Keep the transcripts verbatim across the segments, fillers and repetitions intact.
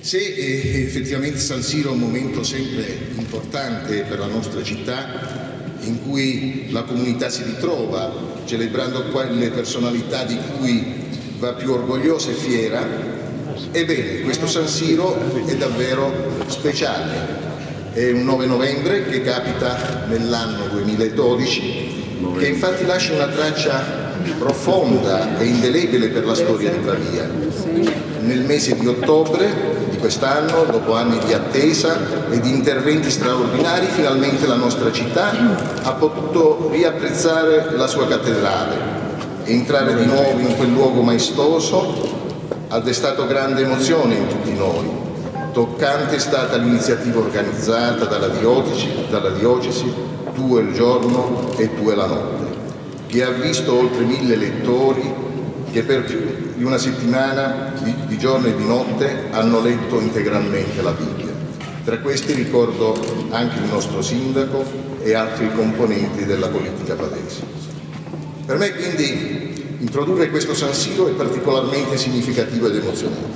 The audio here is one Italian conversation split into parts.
Se eh, effettivamente San Siro è un momento sempre importante per la nostra città, in cui la comunità si ritrova, celebrando quelle personalità di cui va più orgogliosa e fiera, ebbene, questo San Siro è davvero speciale. È un nove novembre che capita nell'anno duemiladodici, che infatti lascia una traccia profonda e indelebile per la storia di Pavia. Nel mese di ottobre di quest'anno, dopo anni di attesa e di interventi straordinari, finalmente la nostra città ha potuto riapprezzare la sua cattedrale. Entrare di nuovo in quel luogo maestoso ha destato grande emozione in tutti noi. Toccante è stata l'iniziativa organizzata dalla diocesi, dalla diocesi Tu è il giorno e tu è la notte, che ha visto oltre mille lettori che per più di una settimana di, di giorno e di notte hanno letto integralmente la Bibbia. Tra questi ricordo anche il nostro sindaco e altri componenti della politica pavese. Per me quindi introdurre questo San Siro è particolarmente significativo ed emozionante.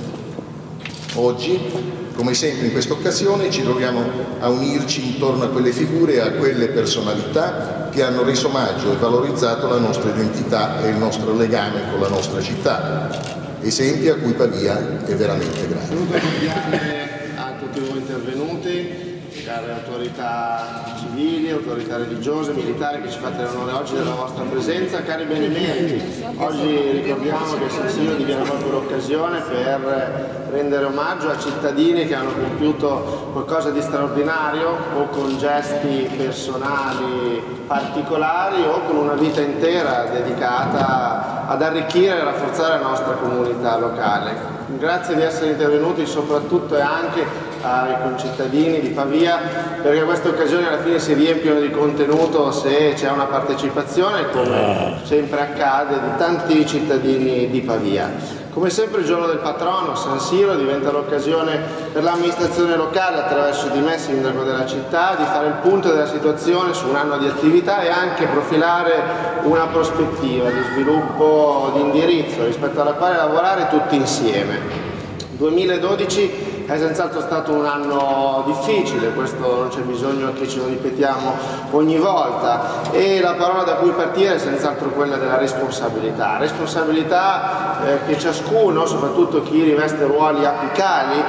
Oggi, come sempre in questa occasione, ci troviamo a unirci intorno a quelle figure e a quelle personalità che hanno reso omaggio e valorizzato la nostra identità e il nostro legame con la nostra città, esempi a cui Pavia è veramente grande. Saluto cordiale a tutti voi intervenuti, care autorità civili, autorità religiose, militari che ci fate l'onore oggi della vostra presenza, cari benemeriti. Oggi ricordiamo che San Siro diviene proprio l'occasione per rendere omaggio a cittadini che hanno compiuto qualcosa di straordinario o con gesti personali particolari o con una vita intera dedicata ad arricchire e rafforzare la nostra comunità locale. Grazie di essere intervenuti soprattutto e anche ai concittadini di Pavia, perché queste occasioni alla fine si riempiono di contenuto se c'è una partecipazione, come sempre accade, di tanti cittadini di Pavia. Come sempre il giorno del patrono, San Siro, diventa l'occasione per l'amministrazione locale, attraverso di me, sindaco della città, di fare il punto della situazione su un anno di attività e anche profilare una prospettiva di sviluppo, di indirizzo, rispetto alla quale lavorare tutti insieme. duemiladodici è senz'altro stato un anno difficile, questo non c'è bisogno che ce lo ripetiamo ogni volta, e la parola da cui partire è senz'altro quella della responsabilità. Responsabilità eh, che ciascuno, soprattutto chi riveste ruoli apicali,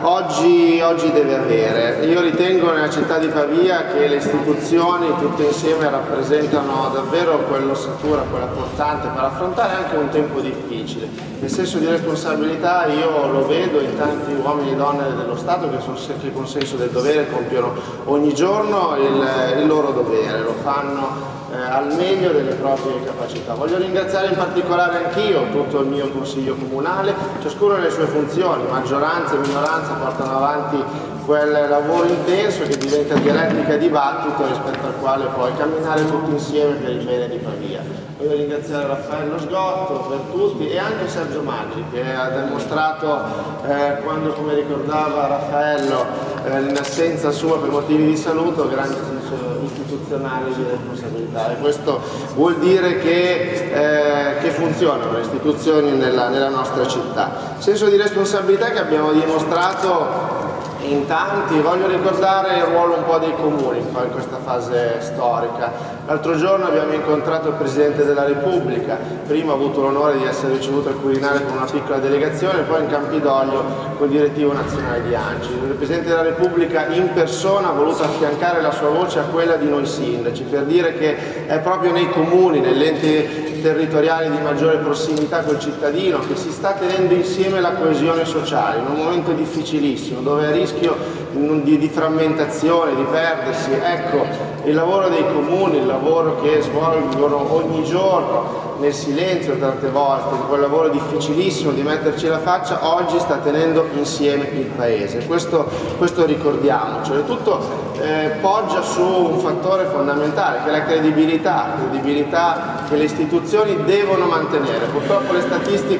oggi, oggi deve avere. Io ritengo nella città di Pavia che le istituzioni tutte insieme rappresentano davvero quell'ossatura, quella portante per affrontare anche un tempo difficile. Il senso di responsabilità io lo vedo in tanti uomini e donne dello Stato che, sono, che con senso del dovere compiono ogni giorno il, il loro dovere, lo fanno eh, al meglio delle proprie capacità. Voglio ringraziare in particolare anch'io tutto il mio consiglio comunale, ciascuno nelle sue funzioni, maggioranza e minoranza portano avanti quel lavoro intenso che diventa dialettica e dibattito, rispetto al quale poi camminare tutti insieme per il bene di Pavia. Voglio ringraziare Raffaello Sgotto per tutti e anche Sergio Maggi, che ha dimostrato eh, quando, come ricordava Raffaello, eh, in assenza sua per motivi di salute, grande senso istituzionale di responsabilità, e questo vuol dire che, eh, che funzionano le istituzioni nella, nella nostra città. Senso di responsabilità che abbiamo dimostrato in tanti. Voglio ricordare il ruolo un po' dei comuni in questa fase storica. L'altro giorno abbiamo incontrato il Presidente della Repubblica, prima ho avuto l'onore di essere ricevuto al Quirinale con una piccola delegazione, poi in Campidoglio col direttivo nazionale di ANCI. Il Presidente della Repubblica in persona ha voluto affiancare la sua voce a quella di noi sindaci, per dire che è proprio nei comuni, negli enti territoriali di maggiore prossimità col cittadino, che si sta tenendo insieme la coesione sociale in un momento difficilissimo, dove è a rischio di, di frammentazione, di perdersi. Ecco, il lavoro dei comuni, il lavoro che svolgono ogni giorno nel silenzio tante volte, quel lavoro difficilissimo di metterci la faccia, oggi sta tenendo insieme il Paese. Questo, questo ricordiamocelo. Tutto eh, poggia su un fattore fondamentale, che è la credibilità, credibilità che le istituzioni devono mantenere. Purtroppo le statistiche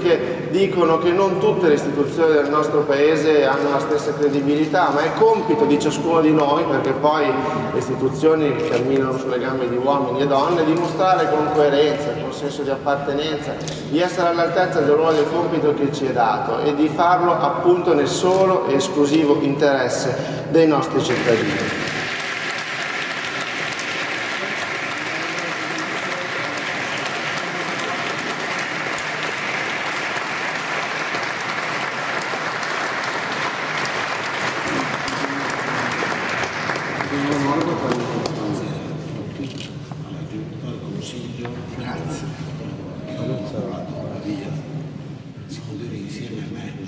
dicono che non tutte le istituzioni del nostro paese hanno la stessa credibilità, ma è compito di ciascuno di noi, perché poi le istituzioni camminano sulle gambe di uomini e donne, dimostrare con coerenza, con senso di appartenenza, di essere all'altezza del ruolo del compito che ci è dato e di farlo appunto nel solo e esclusivo interesse dei nostri cittadini. Grazie. Scuderia insieme a me,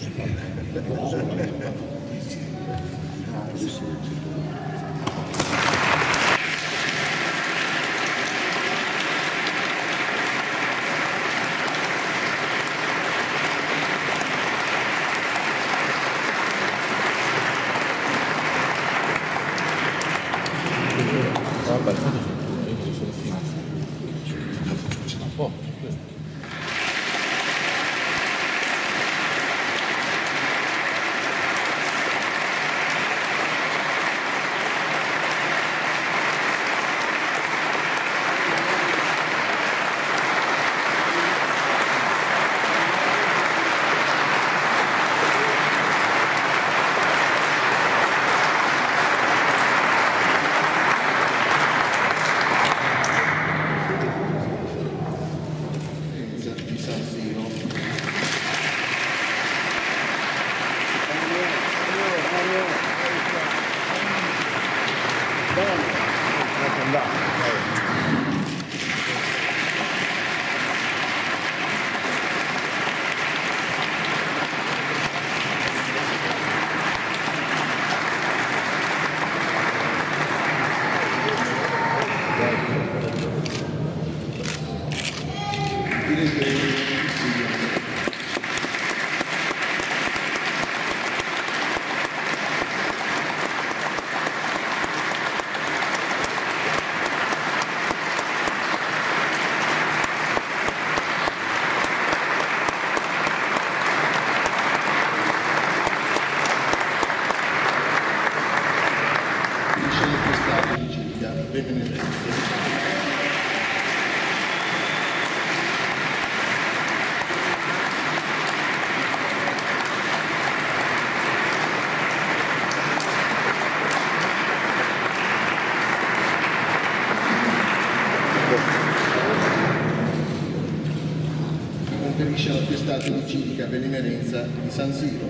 conferisce l'attestato di civica benemerenza di San Siro.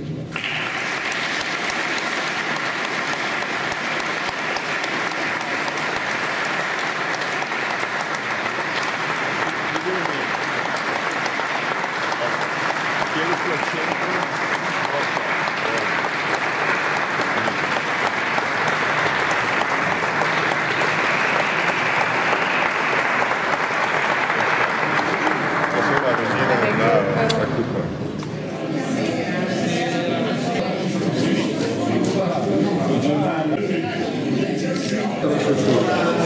Grazie.